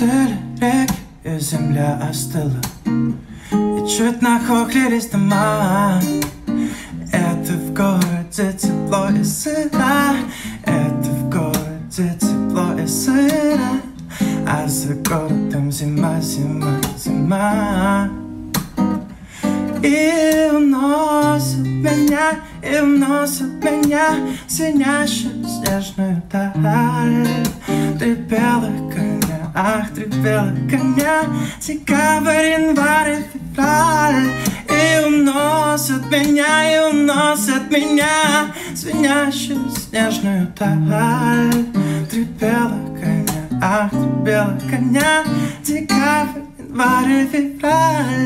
Опустили реки, и земля остыла, и чуть нахохлились дома. Это в городе тепло и сыро, это в городе тепло и сыро, а за городом зима, зима, зима. И уносит меня в звенящую снежную даль. Три белых коня, ах, три белых коня, декабрь, январь и февраль. И уносят меня в звенящую снежную даль. Три белых коня, ах, три белых коня, декабрь, январь и февраль.